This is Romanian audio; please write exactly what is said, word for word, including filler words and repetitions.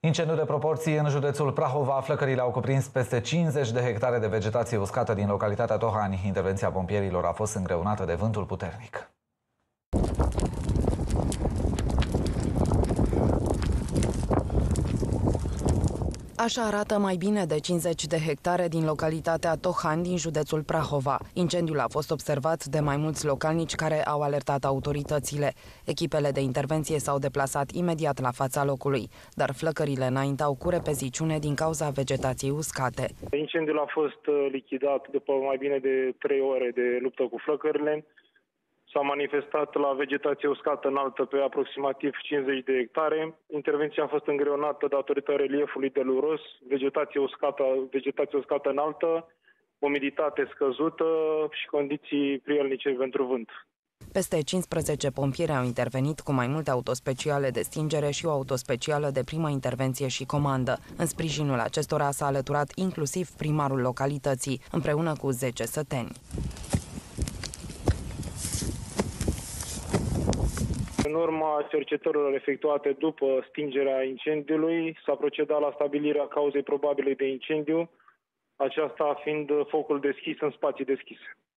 Incendiu de proporții în județul Prahova. Flăcările au cuprins peste cincizeci de hectare de vegetație uscată din localitatea Tohani. Intervenția pompierilor a fost îngreunată de vântul puternic. Așa arată mai bine de cincizeci de hectare din localitatea Tohani din județul Prahova. Incendiul a fost observat de mai mulți localnici care au alertat autoritățile. Echipele de intervenție s-au deplasat imediat la fața locului, dar flăcările înaintau cu repeziciune din cauza vegetației uscate. Incendiul a fost lichidat după mai bine de trei ore de luptă cu flăcările. S-a manifestat la vegetație uscată înaltă pe aproximativ cincizeci de hectare. Intervenția a fost îngreunată datorită reliefului deluros, vegetație uscată, vegetație uscată înaltă, umiditate scăzută și condiții prielnice pentru vânt. Peste cincisprezece pompieri au intervenit cu mai multe autospeciale de stingere și o autospecială de primă intervenție și comandă. În sprijinul acestora s-a alăturat inclusiv primarul localității, împreună cu zece săteni. În urma cercetărilor efectuate după stingerea incendiului, s-a procedat la stabilirea cauzei probabile de incendiu, aceasta fiind focul deschis în spații deschise.